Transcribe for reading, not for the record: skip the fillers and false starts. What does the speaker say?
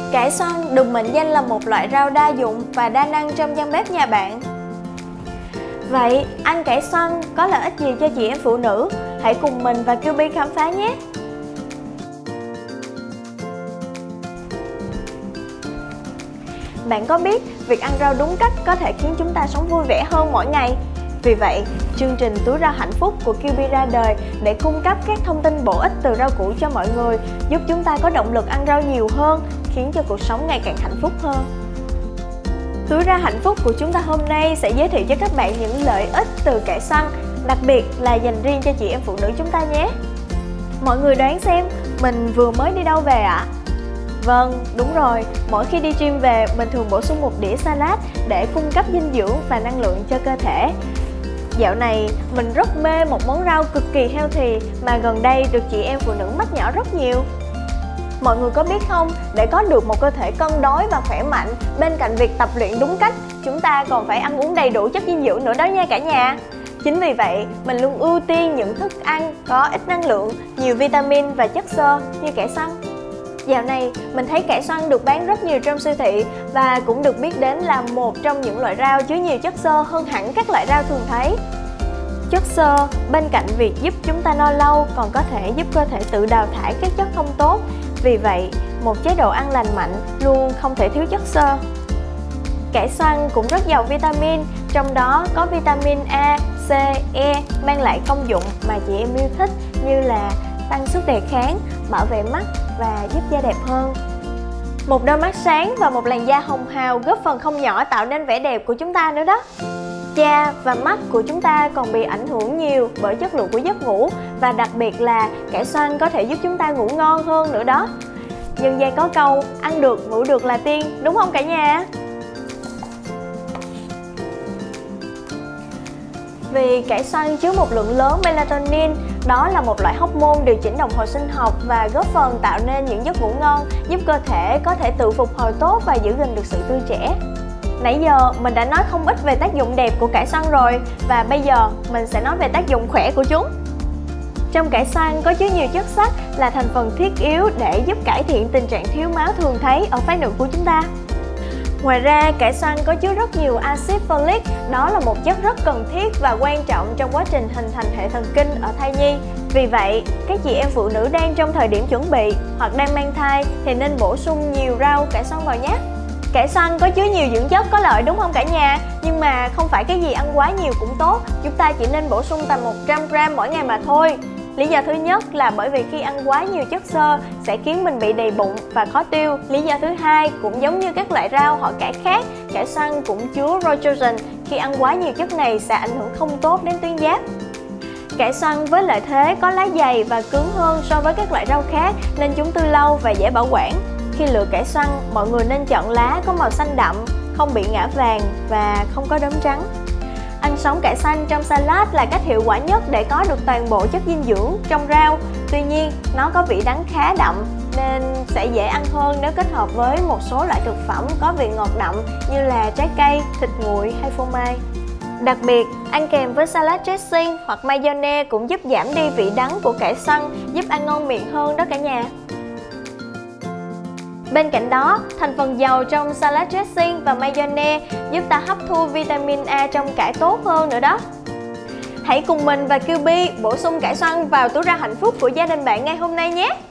Cải xoăn được mệnh danh là một loại rau đa dụng và đa năng trong gian bếp nhà bạn. Vậy, ăn cải xoăn có lợi ích gì cho chị em phụ nữ? Hãy cùng mình và QB khám phá nhé! Bạn có biết việc ăn rau đúng cách có thể khiến chúng ta sống vui vẻ hơn mỗi ngày? Vì vậy, chương trình Túi Rau Hạnh Phúc của QB ra đời để cung cấp các thông tin bổ ích từ rau củ cho mọi người, giúp chúng ta có động lực ăn rau nhiều hơn, khiến cho cuộc sống ngày càng hạnh phúc hơn. Túi Rau Hạnh Phúc của chúng ta hôm nay sẽ giới thiệu cho các bạn những lợi ích từ cải xoăn, đặc biệt là dành riêng cho chị em phụ nữ chúng ta nhé. Mọi người đoán xem, mình vừa mới đi đâu về ạ? Vâng, đúng rồi, mỗi khi đi gym về, mình thường bổ sung một đĩa salad để cung cấp dinh dưỡng và năng lượng cho cơ thể. Dạo này, mình rất mê một món rau cực kỳ healthy mà gần đây được chị em phụ nữ mách nhỏ rất nhiều. Mọi người có biết không, để có được một cơ thể cân đối và khỏe mạnh, bên cạnh việc tập luyện đúng cách, chúng ta còn phải ăn uống đầy đủ chất dinh dưỡng nữa đó nha cả nhà. Chính vì vậy, mình luôn ưu tiên những thức ăn có ít năng lượng, nhiều vitamin và chất xơ như cải xoăn. Dạo này, mình thấy cải xoăn được bán rất nhiều trong siêu thị và cũng được biết đến là một trong những loại rau chứa nhiều chất xơ hơn hẳn các loại rau thường thấy. Chất xơ bên cạnh việc giúp chúng ta no lâu còn có thể giúp cơ thể tự đào thải các chất không tốt. Vì vậy, một chế độ ăn lành mạnh luôn không thể thiếu chất xơ. Cải xoăn cũng rất giàu vitamin, trong đó có vitamin A, C, E mang lại công dụng mà chị em yêu thích như là tăng sức đề kháng, bảo vệ mắt và giúp da đẹp hơn. Một đôi mắt sáng và một làn da hồng hào góp phần không nhỏ tạo nên vẻ đẹp của chúng ta nữa đó. Da và mắt của chúng ta còn bị ảnh hưởng nhiều bởi chất lượng của giấc ngủ và đặc biệt là cải xoăn có thể giúp chúng ta ngủ ngon hơn nữa đó. Dân gian có câu, ăn được ngủ được là tiên, đúng không cả nhà? Vì cải xoăn chứa một lượng lớn melatonin, đó là một loại hormone điều chỉnh đồng hồ sinh học và góp phần tạo nên những giấc ngủ ngon, giúp cơ thể có thể tự phục hồi tốt và giữ gìn được sự tươi trẻ. Nãy giờ mình đã nói không ít về tác dụng đẹp của cải xoăn rồi, và bây giờ mình sẽ nói về tác dụng khỏe của chúng. Trong cải xoăn có chứa nhiều chất sắt là thành phần thiết yếu để giúp cải thiện tình trạng thiếu máu thường thấy ở phái nữ của chúng ta. Ngoài ra, cải xoăn có chứa rất nhiều axit folic, đó là một chất rất cần thiết và quan trọng trong quá trình hình thành hệ thần kinh ở thai nhi. Vì vậy, các chị em phụ nữ đang trong thời điểm chuẩn bị hoặc đang mang thai thì nên bổ sung nhiều rau cải xoăn vào nhé. Cải xoăn có chứa nhiều dưỡng chất có lợi đúng không cả nhà? Nhưng mà không phải cái gì ăn quá nhiều cũng tốt, chúng ta chỉ nên bổ sung tầm 100g mỗi ngày mà thôi. Lý do thứ nhất là bởi vì khi ăn quá nhiều chất xơ sẽ khiến mình bị đầy bụng và khó tiêu. Lý do thứ hai cũng giống như các loại rau họ cải khác, cải xoăn cũng chứa nitrogen. Khi ăn quá nhiều chất này sẽ ảnh hưởng không tốt đến tuyến giáp. Cải xoăn với lợi thế có lá dày và cứng hơn so với các loại rau khác nên chúng tươi lâu và dễ bảo quản. Khi lựa cải xoăn, mọi người nên chọn lá có màu xanh đậm, không bị ngã vàng và không có đốm trắng. Ăn sống cải xanh trong salad là cách hiệu quả nhất để có được toàn bộ chất dinh dưỡng trong rau. Tuy nhiên, nó có vị đắng khá đậm nên sẽ dễ ăn hơn nếu kết hợp với một số loại thực phẩm có vị ngọt đậm như là trái cây, thịt nguội hay phô mai. Đặc biệt, ăn kèm với salad dressing hoặc mayonnaise cũng giúp giảm đi vị đắng của cải xoăn, giúp ăn ngon miệng hơn đó cả nhà. Bên cạnh đó, thành phần dầu trong salad dressing và mayonnaise giúp ta hấp thu vitamin A trong cải tốt hơn nữa đó. Hãy cùng mình và QB bổ sung cải xoăn vào túi rau hạnh phúc của gia đình bạn ngay hôm nay nhé!